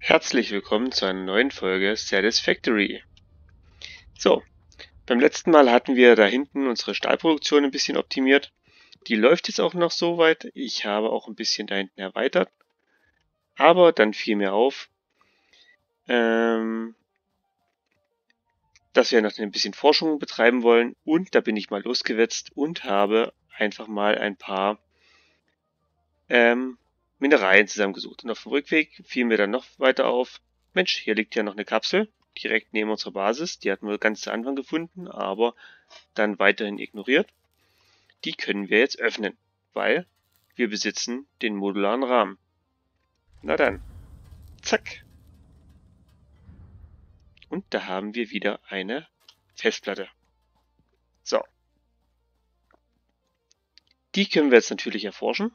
Herzlich willkommen zu einer neuen Folge Satisfactory. So, beim letzten Mal hatten wir da hinten unsere Stahlproduktion ein bisschen optimiert. Die läuft jetzt auch noch so weit. Ich habe auch ein bisschen da hinten erweitert. Aber dann fiel mir auf, dass wir noch ein bisschen Forschung betreiben wollen. Und da bin ich mal losgewetzt und habe einfach mal ein paar Mineralien zusammengesucht. Und auf dem Rückweg fiel mir dann noch weiter auf, Mensch, hier liegt ja noch eine Kapsel, direkt neben unserer Basis. Die hatten wir ganz zu Anfang gefunden, aber dann weiterhin ignoriert. Die können wir jetzt öffnen, weil wir besitzen den modularen Rahmen. Na dann, zack. Und da haben wir wieder eine Festplatte. So. Die können wir jetzt natürlich erforschen.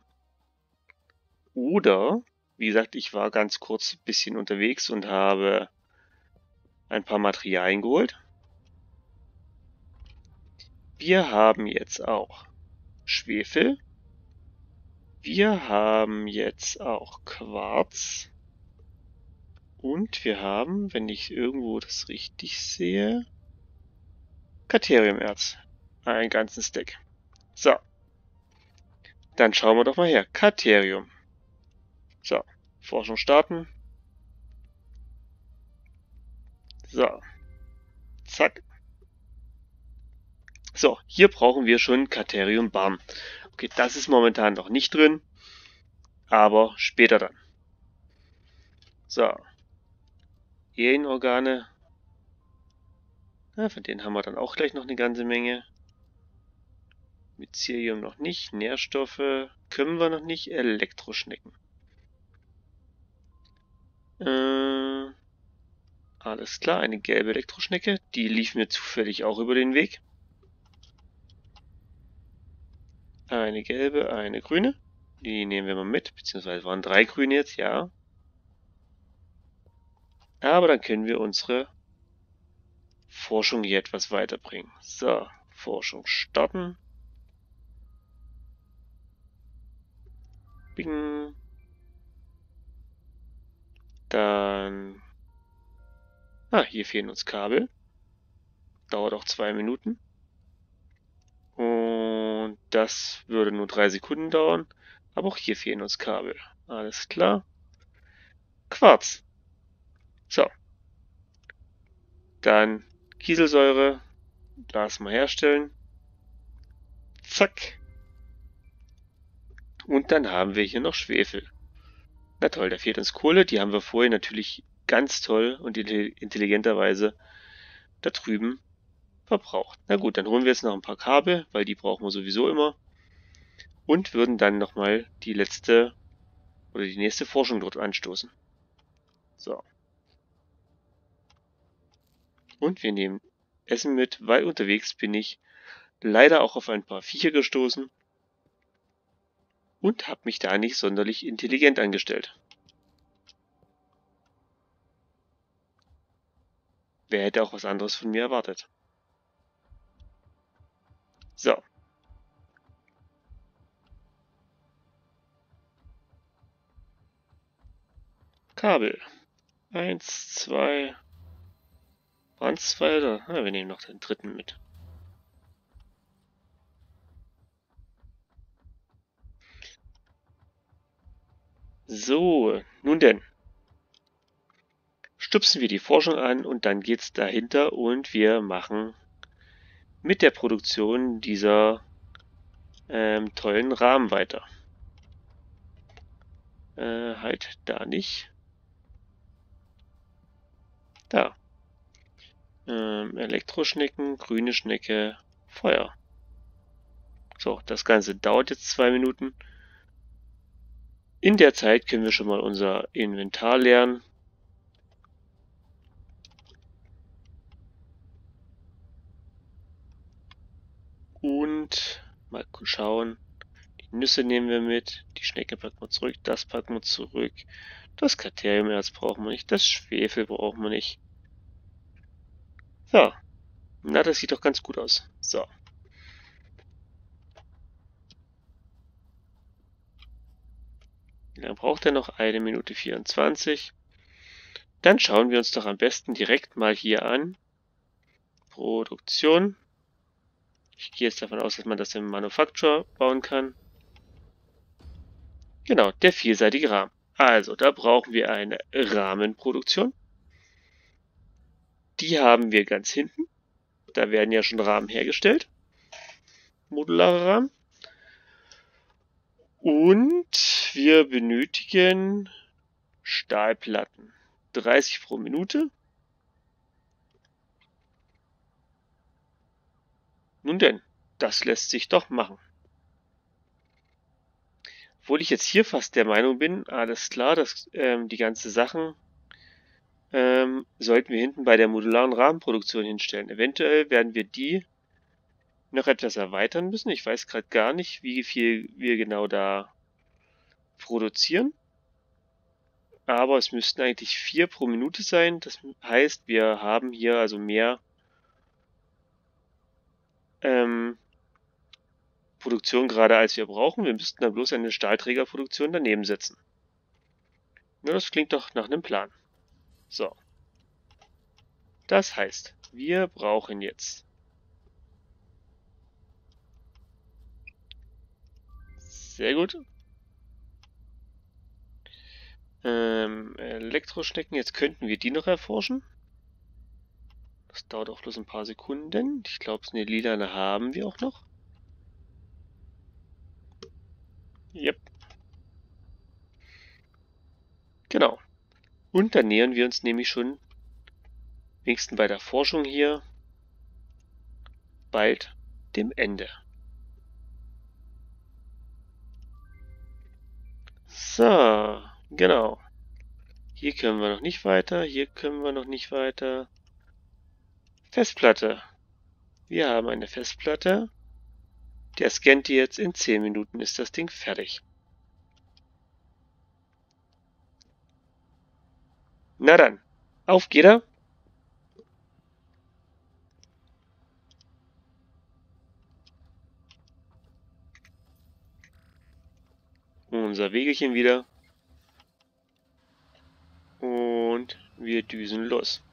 Oder, wie gesagt, ich war ganz kurz ein bisschen unterwegs und habe ein paar Materialien geholt. Wir haben jetzt auch Schwefel. Wir haben jetzt auch Quarz. Und wir haben, wenn ich irgendwo das richtig sehe, Kateriumerz. Einen ganzen Stack. So. Dann schauen wir doch mal her. Katerium. So. Forschung starten. So. Zack. So, hier brauchen wir schon Kateriumbarm. Okay, das ist momentan noch nicht drin, aber später dann. So. Alienorgane. Ja, von denen haben wir dann auch gleich noch eine ganze Menge. Mycelium noch nicht. Nährstoffe können wir noch nicht. Elektroschnecken. Alles klar, eine gelbe Elektroschnecke. Die lief mir zufällig auch über den Weg. Eine gelbe, eine grüne. Die nehmen wir mal mit, beziehungsweise waren 3 grüne jetzt, ja. Aber dann können wir unsere Forschung hier etwas weiterbringen. So, Forschung starten. Bing. Dann... hier fehlen uns Kabel. Dauert auch 2 Minuten. Und das würde nur 3 Sekunden dauern. Aber auch hier fehlen uns Kabel. Alles klar. Quarz. So. Dann Kieselsäure. Glas mal herstellen. Zack. Und dann haben wir hier noch Schwefel. Na toll, da fehlt uns Kohle. Die haben wir vorher natürlich ganz toll und intelligenterweise da drüben verbraucht. Na gut, dann holen wir jetzt noch ein paar Kabel, weil die brauchen wir sowieso immer. Und würden dann nochmal die letzte oder die nächste Forschung dort anstoßen. So. Und wir nehmen Essen mit, weil unterwegs bin ich leider auch auf ein paar Viecher gestoßen und habe mich da nicht sonderlich intelligent angestellt. Wer hätte auch was anderes von mir erwartet? So. Kabel. 1, 2. Waren es 2 oder? Wir nehmen noch den dritten mit. So, nun denn. Stupsen wir die Forschung an und dann geht's dahinter und wir machen mit der Produktion dieser tollen Rahmen weiter. Halt da nicht. Da. Elektroschnecken, grüne Schnecke, Feuer. So, das Ganze dauert jetzt 2 Minuten. In der Zeit können wir schon mal unser Inventar leeren. Und mal schauen. Die Nüsse nehmen wir mit. Die Schnecke packen wir zurück. Das packen wir zurück. Das Kateriumerz brauchen wir nicht. Das Schwefel brauchen wir nicht. So. Na, das sieht doch ganz gut aus. So. Wie lange braucht er noch? 1 Minute 24. Dann schauen wir uns doch am besten direkt mal hier an. Produktion. Ich gehe jetzt davon aus, dass man das im Manufacture bauen kann. Genau, der vielseitige Rahmen. Also, da brauchen wir eine Rahmenproduktion. Die haben wir ganz hinten. Da werden ja schon Rahmen hergestellt. Modulare Rahmen. Und wir benötigen Stahlplatten. 30 pro Minute. Nun denn, das lässt sich doch machen. Obwohl ich jetzt hier fast der Meinung bin, alles klar, dass die ganzen Sachen sollten wir hinten bei der modularen Rahmenproduktion hinstellen. Eventuell werden wir die noch etwas erweitern müssen. Ich weiß gerade gar nicht, wie viel wir genau da produzieren. Aber es müssten eigentlich 4 pro Minute sein. Das heißt, wir haben hier also mehr Produktion gerade als wir brauchen. Wir müssten dann bloß eine Stahlträgerproduktion daneben setzen. Ja, das klingt doch nach einem Plan. So. Das heißt, wir brauchen jetzt sehr gut. Elektroschnecken, jetzt könnten wir die noch erforschen. Das dauert auch bloß ein paar Sekunden. Ich glaube, eine lilane haben wir auch noch. Yep. Genau. Und dann nähern wir uns nämlich schon, wenigstens bei der Forschung hier, bald dem Ende. So, genau. Hier können wir noch nicht weiter, hier können wir noch nicht weiter. Festplatte. Wir haben eine Festplatte. Der scannt die jetzt, in 10 Minuten ist das Ding fertig. Na dann, auf geht er. Unser Wegelchen wieder. Und wir düsen los.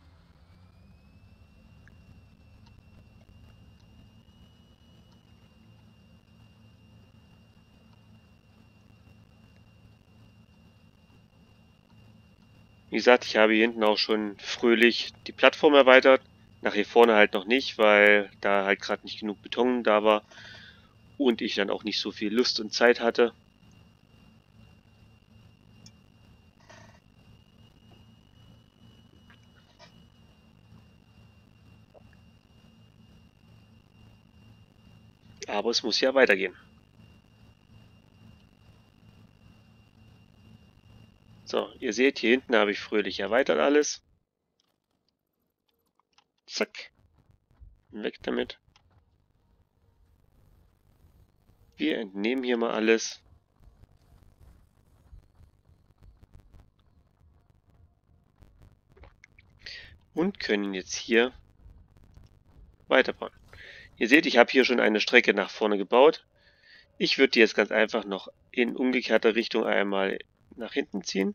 Wie gesagt, ich habe hier hinten auch schon fröhlich die Plattform erweitert. Nach hier vorne halt noch nicht, weil da halt gerade nicht genug Beton da war. Und ich dann auch nicht so viel Lust und Zeit hatte. Aber es muss ja weitergehen. So, ihr seht, hier hinten habe ich fröhlich erweitert alles. Zack. Weg damit. Wir entnehmen hier mal alles. Und können jetzt hier weiterbauen. Ihr seht, ich habe hier schon eine Strecke nach vorne gebaut. Ich würde die jetzt ganz einfach noch in umgekehrter Richtung einmal nach hinten ziehen.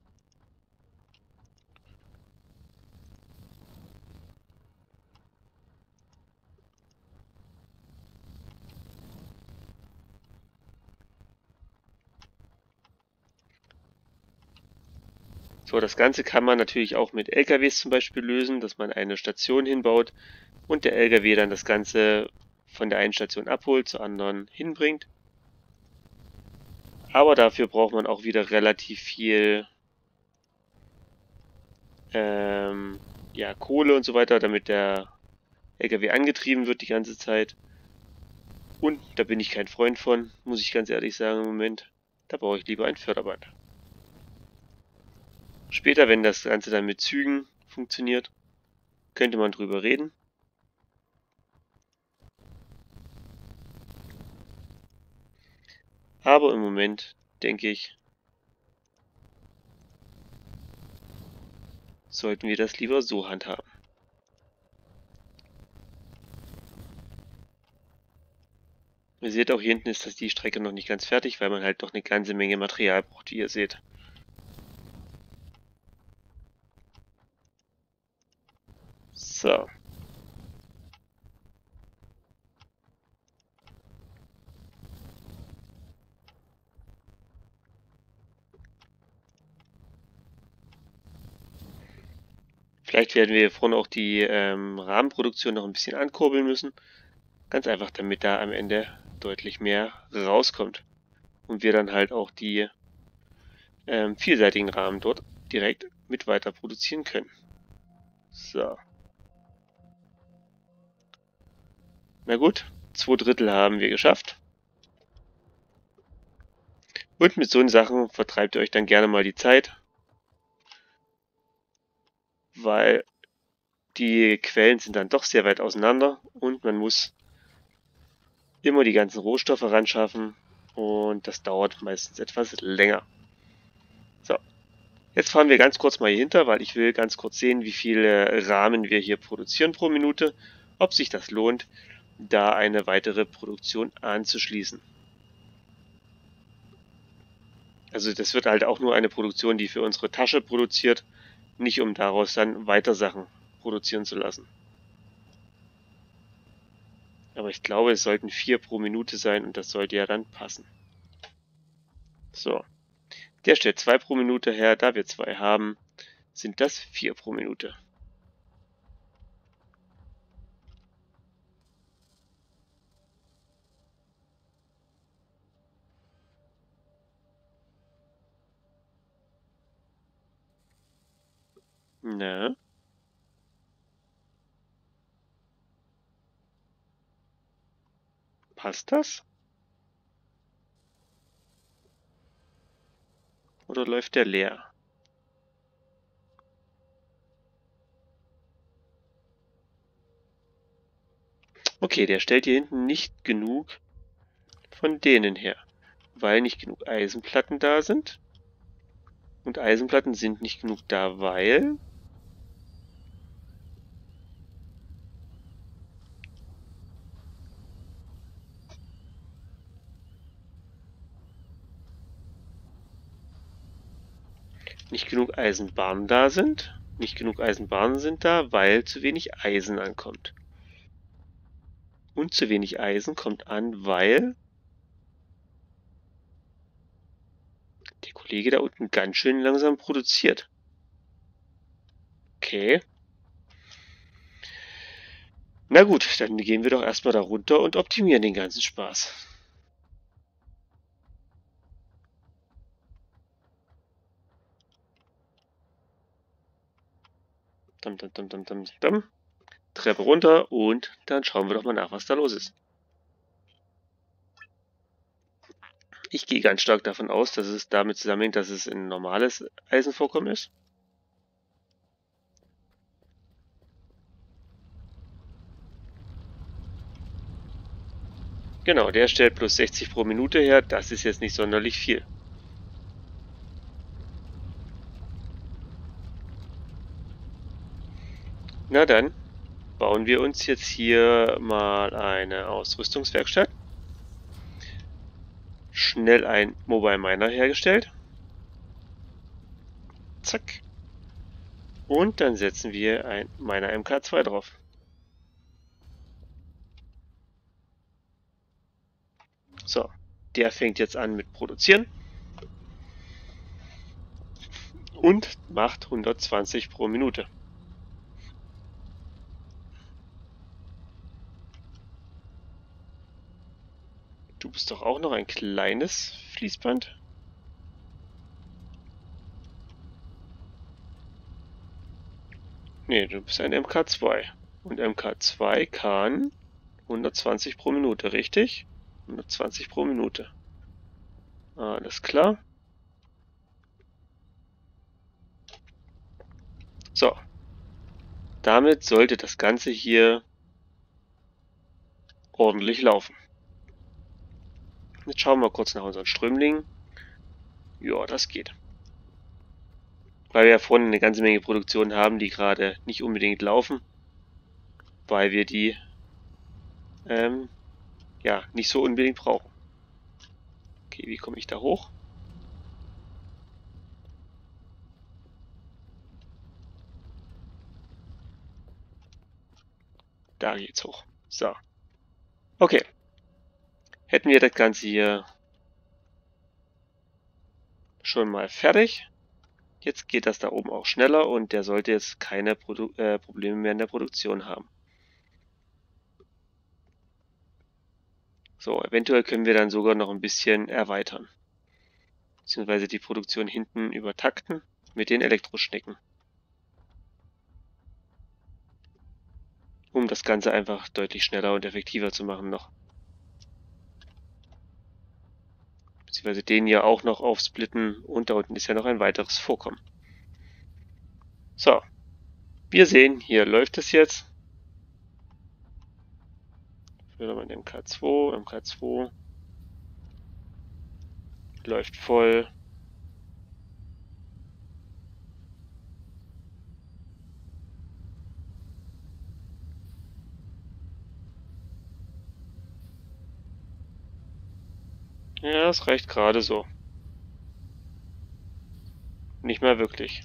So, das Ganze kann man natürlich auch mit LKWs zum Beispiel lösen, dass man eine Station hinbaut und der LKW dann das Ganze von der einen Station abholt, zur anderen hinbringt. Aber dafür braucht man auch wieder relativ viel ja, Kohle und so weiter, damit der LKW angetrieben wird die ganze Zeit. Und da bin ich kein Freund von, muss ich ganz ehrlich sagen im Moment. Da brauche ich lieber ein Förderband. Später, wenn das Ganze dann mit Zügen funktioniert, könnte man drüber reden. Aber im Moment, denke ich, sollten wir das lieber so handhaben. Ihr seht auch, hier hinten ist die Strecke noch nicht ganz fertig, weil man halt doch eine ganze Menge Material braucht, wie ihr seht. So. Vielleicht werden wir hier vorne auch die Rahmenproduktion noch ein bisschen ankurbeln müssen. Ganz einfach, damit da am Ende deutlich mehr rauskommt. Und wir dann halt auch die vielseitigen Rahmen dort direkt mit weiter produzieren können. So. Na gut, 2/3 haben wir geschafft. Und mit so Sachen vertreibt ihr euch dann gerne mal die Zeit. Weil die Quellen sind dann doch sehr weit auseinander und man muss immer die ganzen Rohstoffe ran schaffen und das dauert meistens etwas länger. So, jetzt fahren wir ganz kurz mal hier hinter, weil ich will ganz kurz sehen, wie viele Rahmen wir hier produzieren pro Minute, ob sich das lohnt, da eine weitere Produktion anzuschließen. Also das wird halt auch nur eine Produktion, die für unsere Tasche produziert, nicht um daraus dann weiter Sachen produzieren zu lassen. Aber ich glaube, es sollten 4 pro Minute sein und das sollte ja dann passen. So, der stellt 2 pro Minute her, da wir 2 haben, sind das 4 pro Minute. Na, passt das? Oder läuft der leer? Okay, der stellt hier hinten nicht genug von denen her, weil nicht genug Eisenplatten da sind. Und Eisenplatten sind nicht genug da, weil nicht genug Eisenbahnen da sind. Nicht genug Eisenbahnen sind da, weil zu wenig Eisen ankommt. Und zu wenig Eisen kommt an, weil der Kollege da unten ganz schön langsam produziert. Okay. Na gut, dann gehen wir doch erstmal da runter und optimieren den ganzen Spaß. Dam, dam, dam, dam, dam, dam. Treppe runter und dann schauen wir doch mal nach, was da los ist. Ich gehe ganz stark davon aus, dass es damit zusammenhängt, dass es ein normales Eisenvorkommen ist. Genau, der stellt plus 60 pro Minute her. Das ist jetzt nicht sonderlich viel. Na dann bauen wir uns jetzt hier mal eine Ausrüstungswerkstatt. Schnell ein Mobile Miner hergestellt. Zack. Und dann setzen wir ein Miner MK2 drauf. So, der fängt jetzt an mit Produzieren. Und macht 120 pro Minute. Du bist doch auch noch ein kleines Fließband? Nee, du bist ein MK2. Und MK2 kann 120 pro Minute, richtig? 120 pro Minute. Alles klar. So. Damit sollte das Ganze hier ordentlich laufen. Jetzt schauen wir mal kurz nach unseren Strömlingen. Ja, das geht. Weil wir ja vorne eine ganze Menge Produktionen haben, die gerade nicht unbedingt laufen. Weil wir die ja, nicht so unbedingt brauchen. Okay, wie komme ich da hoch? Da geht's hoch. So. Okay. Hätten wir das Ganze hier schon mal fertig. Jetzt geht das da oben auch schneller und der sollte jetzt keine Probleme mehr in der Produktion haben. So, eventuell können wir dann sogar noch ein bisschen erweitern. Beziehungsweise die Produktion hinten übertakten mit den Elektroschnecken. Um das Ganze einfach deutlich schneller und effektiver zu machen noch. Beziehungsweise den hier auch noch aufsplitten und da unten ist ja noch ein weiteres Vorkommen. So, wir sehen, hier läuft es jetzt. Wieder mal MK2, MK2 läuft voll. Ja, es reicht gerade so. Nicht mehr wirklich.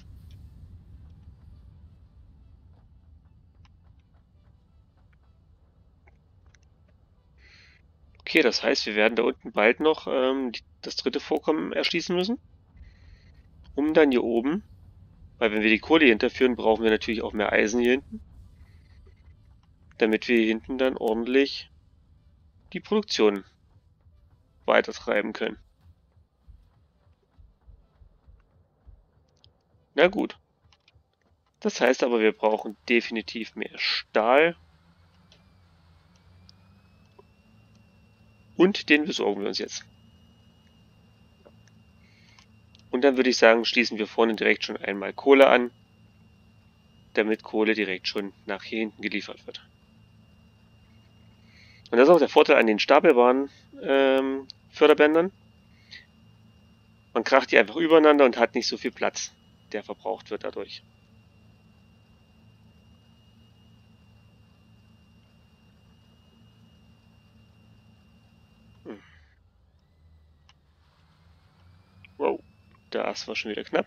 Okay, das heißt, wir werden da unten bald noch das dritte Vorkommen erschließen müssen. Um dann hier oben, weil wenn wir die Kohle hinterführen, brauchen wir natürlich auch mehr Eisen hier hinten. Damit wir hier hinten dann ordentlich die Produktion weiter treiben können. Na gut. Das heißt aber, wir brauchen definitiv mehr Stahl. Und den besorgen wir uns jetzt. Und dann würde ich sagen, schließen wir vorne direkt schon einmal Kohle an, damit Kohle direkt schon nach hier hinten geliefert wird. Und das ist auch der Vorteil an den stapelbaren Förderbändern. Man kracht die einfach übereinander und hat nicht so viel Platz, der verbraucht wird dadurch. Wow, das war schon wieder knapp.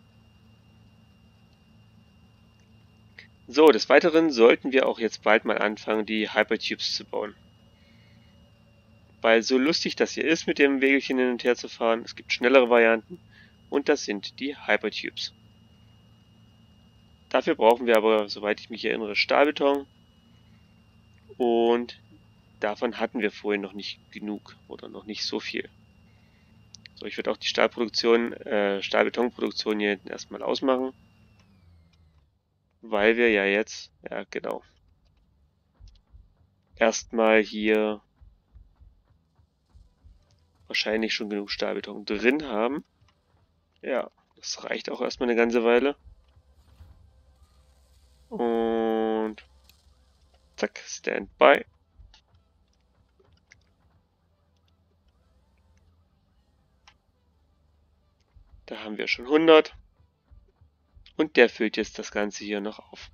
So, des Weiteren sollten wir auch jetzt bald mal anfangen, die Hypertubes zu bauen. Weil so lustig das hier ist, mit dem Wägelchen hin und her zu fahren, es gibt schnellere Varianten und das sind die Hypertubes. Dafür brauchen wir aber, soweit ich mich erinnere, Stahlbeton und davon hatten wir vorhin noch nicht genug oder noch nicht so viel. So, ich würde auch die Stahlbetonproduktion hier hinten erstmal ausmachen, weil wir ja jetzt, ja genau, erstmal hier wahrscheinlich schon genug Stahlbeton drin haben. Ja, das reicht auch erstmal eine ganze Weile. Und zack, Standby. Da haben wir schon 100. Und der füllt jetzt das Ganze hier noch auf.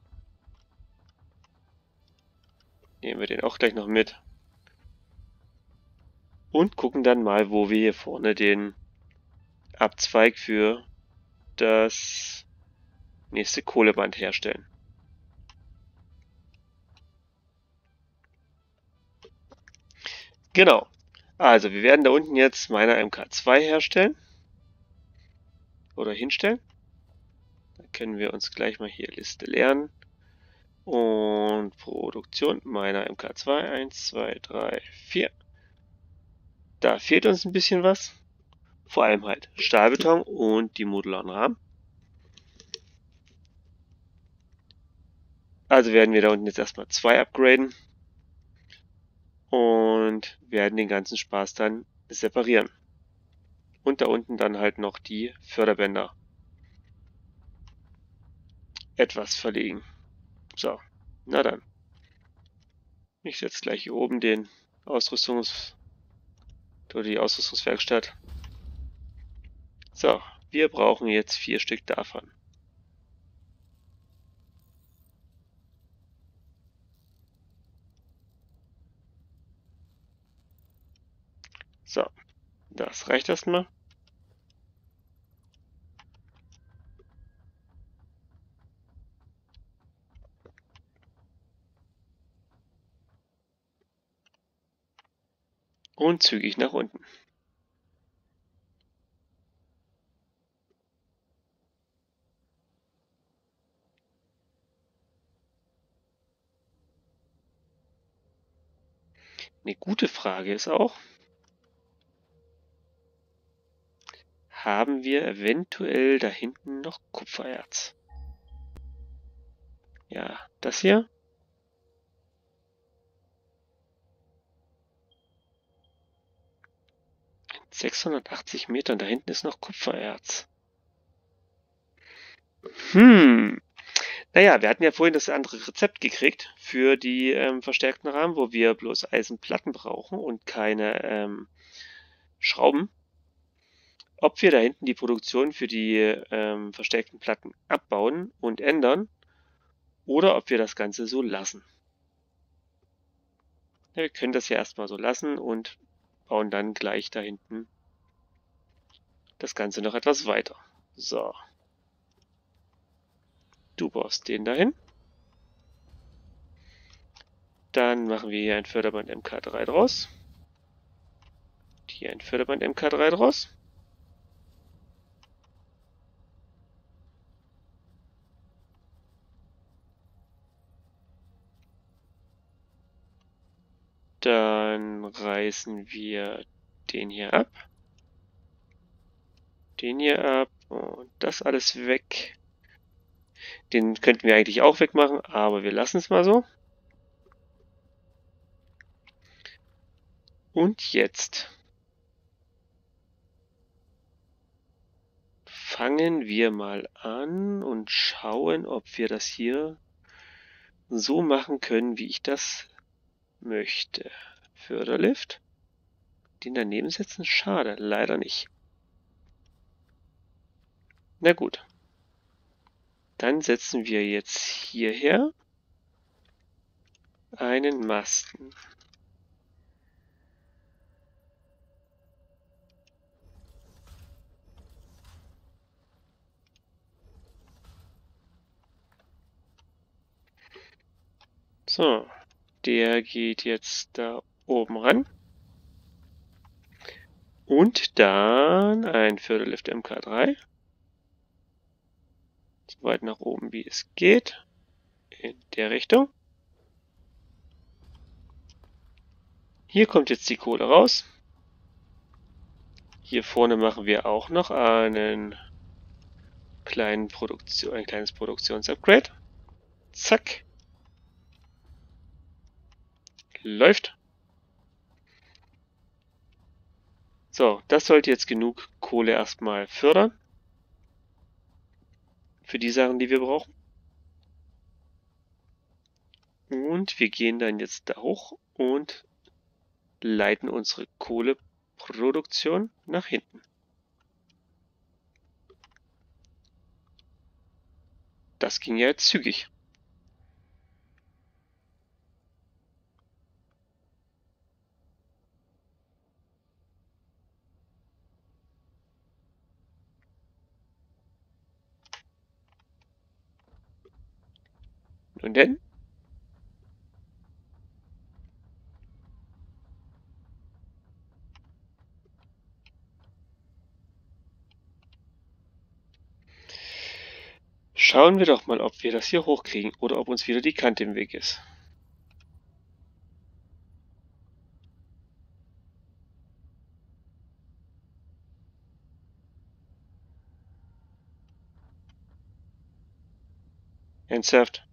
Nehmen wir den auch gleich noch mit. Und gucken dann mal, wo wir hier vorne den Abzweig für das nächste Kohleband herstellen. Genau. Also wir werden da unten jetzt meiner MK2 herstellen. Oder hinstellen. Da können wir uns gleich mal hier Liste lernen. Und Produktion meiner MK2. 1, 2, 3, 4. Da fehlt uns ein bisschen was. Vor allem halt Stahlbeton und die modularen Rahmen. Also werden wir da unten jetzt erstmal 2 upgraden. Und werden den ganzen Spaß dann separieren. Und da unten dann halt noch die Förderbänder etwas verlegen. So, na dann. Ich setze gleich hier oben den die Ausrüstungswerkstatt. So, wir brauchen jetzt 4 Stück davon. So, das reicht erstmal. Und zügig nach unten. Eine gute Frage ist auch, haben wir eventuell da hinten noch Kupfererz? Ja, das hier. 680 Metern, da hinten ist noch Kupfererz. Naja, wir hatten ja vorhin das andere Rezept gekriegt für die verstärkten Rahmen, wo wir bloß Eisenplatten brauchen und keine Schrauben. Ob wir da hinten die Produktion für die verstärkten Platten abbauen und ändern oder ob wir das Ganze so lassen. Ja, wir können das ja erstmal so lassen und bauen dann gleich da hinten das Ganze noch etwas weiter. So. Du baust den dahin. Dann machen wir hier ein Förderband MK3 draus. Hier ein Förderband MK3 draus. Dann reißen wir den hier ab. Den hier ab und das alles weg. Den könnten wir eigentlich auch wegmachen, aber wir lassen es mal so. Und jetzt fangen wir mal an und schauen, ob wir das hier so machen können, wie ich das möchte. Förderlift. Den daneben setzen? Schade, leider nicht. Na gut. Dann setzen wir jetzt hierher einen Masten. So, der geht jetzt da oben ran. Und dann ein Förderlift MK3. So weit nach oben wie es geht. In der Richtung. Hier kommt jetzt die Kohle raus. Hier vorne machen wir auch noch ein kleines Produktionsupgrade. Zack. Läuft. So, das sollte jetzt genug Kohle erstmal fördern. Für die Sachen, die wir brauchen. Und wir gehen dann jetzt da hoch und leiten unsere Kohleproduktion nach hinten. Das ging ja jetzt zügig. Nun denn? Schauen wir doch mal, ob wir das hier hochkriegen oder ob uns wieder die Kante im Weg ist. Ernsthaft?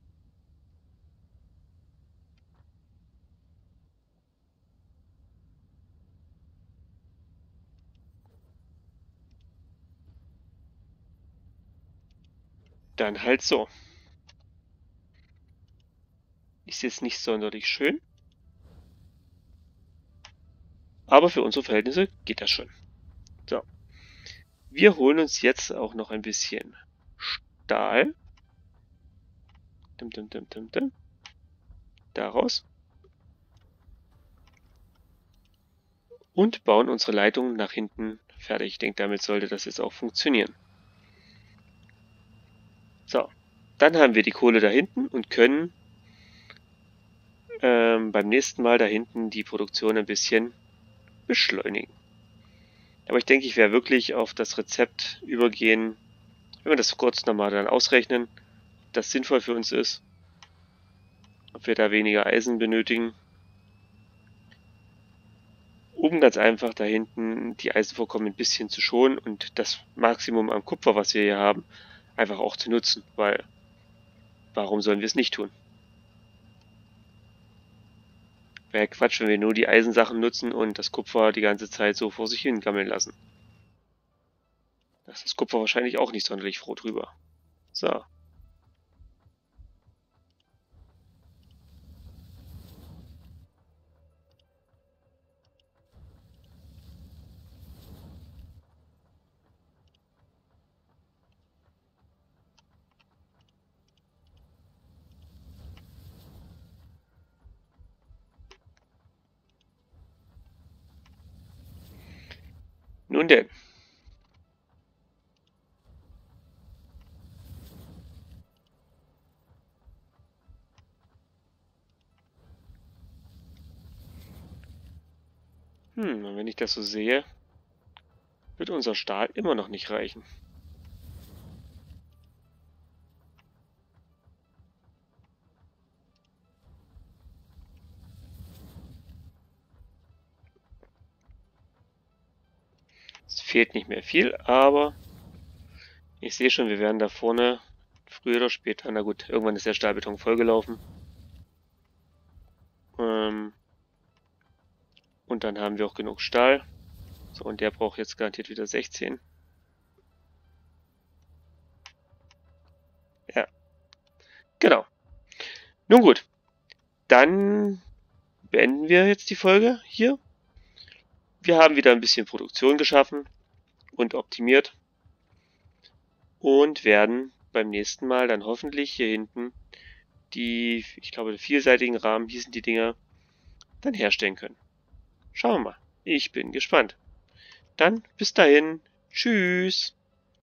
Dann halt so. Ist jetzt nicht sonderlich schön. Aber für unsere Verhältnisse geht das schon. So. Wir holen uns jetzt auch noch ein bisschen Stahl. Daraus. Und bauen unsere Leitung nach hinten fertig. Ich denke, damit sollte das jetzt auch funktionieren. So. Dann haben wir die Kohle da hinten und können beim nächsten Mal da hinten die Produktion ein bisschen beschleunigen. Aber ich denke, ich werde wirklich auf das Rezept übergehen, wenn wir das kurz nochmal dann ausrechnen, ob das sinnvoll für uns ist, ob wir da weniger Eisen benötigen, um ganz einfach da hinten die Eisenvorkommen ein bisschen zu schonen und das Maximum an Kupfer, was wir hier haben, einfach auch zu nutzen, weil warum sollen wir es nicht tun? Wäre Quatsch, wenn wir nur die Eisensachen nutzen und das Kupfer die ganze Zeit so vor sich hin gammeln lassen. Da ist das Kupfer wahrscheinlich auch nicht sonderlich froh drüber. So. Nun denn. Und wenn ich das so sehe, wird unser Stahl immer noch nicht reichen. Es fehlt nicht mehr viel, aber ich sehe schon, wir werden da vorne früher oder später, na gut, irgendwann ist der Stahlbeton vollgelaufen. Und dann haben wir auch genug Stahl. So, und der braucht jetzt garantiert wieder 16. Ja, genau. Nun gut, dann beenden wir jetzt die Folge hier. Wir haben wieder ein bisschen Produktion geschaffen und optimiert und werden beim nächsten Mal dann hoffentlich hier hinten die, ich glaube, die vielseitigen Rahmen hießen die Dinger, dann herstellen können. Schauen wir mal. Ich bin gespannt. Dann bis dahin. Tschüss.